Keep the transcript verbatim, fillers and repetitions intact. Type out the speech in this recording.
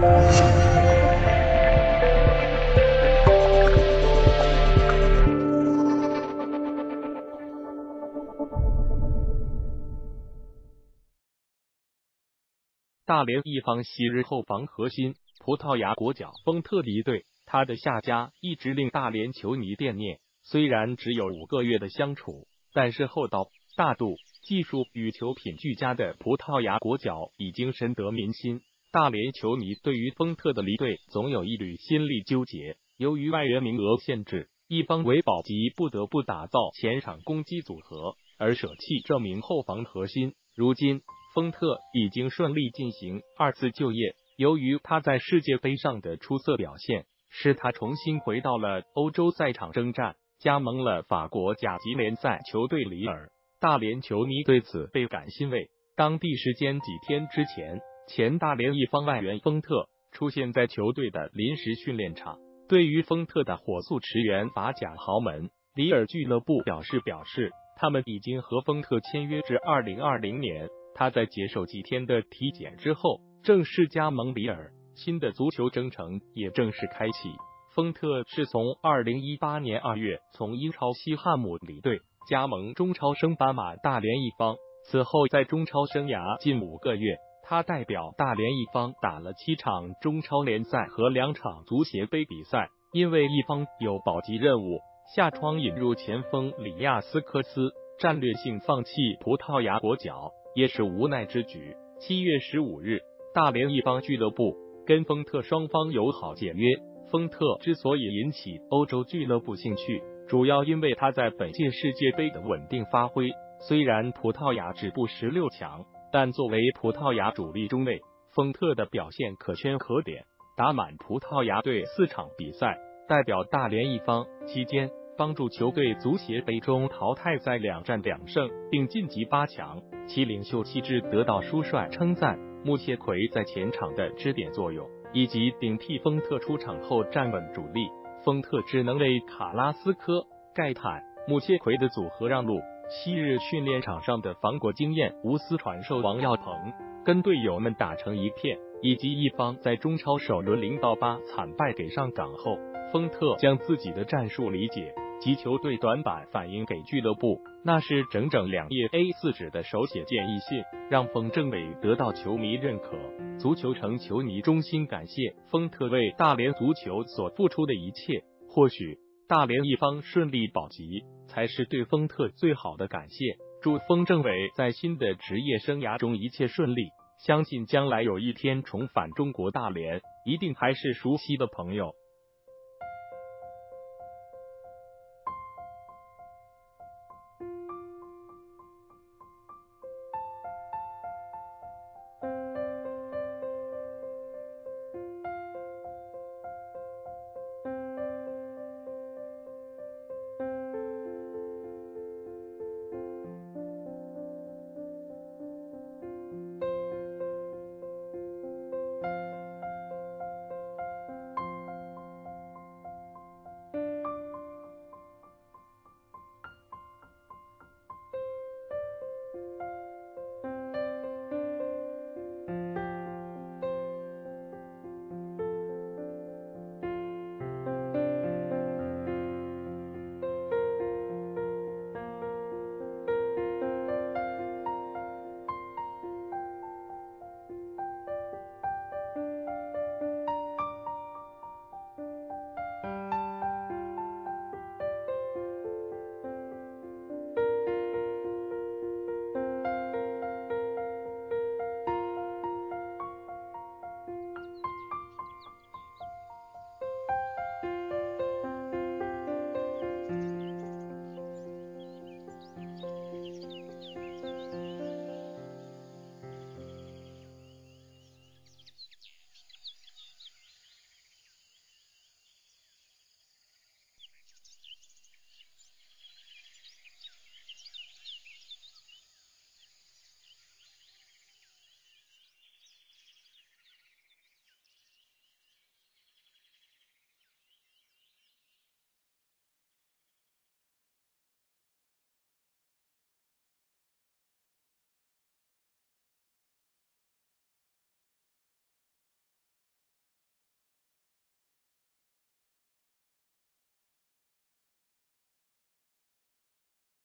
大连一方昔日后防核心葡萄牙国脚丰特离队，他的下家一直令大连球迷惦念。虽然只有五个月的相处，但是厚道、大度、技术与球品俱佳的葡萄牙国脚已经深得民心。大连球迷对于丰特的离队总有一缕心力纠结。由于外援名额限制，一方为保级不得不打造前场攻击组合，而舍弃这名后防核心。如今丰特已经顺利进行二次就业，由于他在世界杯上的出色表现，使他重新回到了欧洲赛场征战，加盟了法国甲级联赛球队里尔。大连球迷对此倍感欣慰。当地时间几天之前，前大连一方外援丰特出现在球队的临时训练场。对于丰特的火速驰援法甲豪门里尔俱乐部表示表示，他们已经和丰特签约至二零二零年。他在接受几天的体检之后，正式加盟里尔，新的足球征程也正式开启。丰特是从二零一八年二月从英超西汉姆离队，加盟中超升班马大连一方。此后在中超生涯近五个月，他代表大连一方打了七场中超联赛和两场足协杯比赛。因为一方有保级任务，下窗引入前锋里亚斯科斯，战略性放弃葡萄牙国脚也是无奈之举。七月十五日，大连一方俱乐部跟丰特双方友好解约。丰特之所以引起欧洲俱乐部兴趣，主要因为他在本届世界杯的稳定发挥。虽然葡萄牙止步十六强，但作为葡萄牙主力中卫，丰特的表现可圈可点，打满葡萄牙队四场比赛，代表大连一方。期间帮助球队足协杯中淘汰赛两战两胜，并晋级八强，其领袖气质得到书帅称赞。穆切奎在前场的支点作用，以及顶替丰特出场后站稳主力，丰特只能为卡拉斯科、盖坦、穆切奎的组合让路。昔日训练场上的防国经验无私传授王耀鹏，跟队友们打成一片，以及一方在中超首轮零到八惨败给上港后，丰特将自己的战术理解及球队短板反映给俱乐部，那是整整两页 A 四 纸的手写建议信，让冯政委得到球迷认可。足球城球迷衷心感谢丰特为大连足球所付出的一切，或许大连一方顺利保级才是对丰特最好的感谢。祝冯政委在新的职业生涯中一切顺利，相信将来有一天重返中国大连，一定还是熟悉的朋友。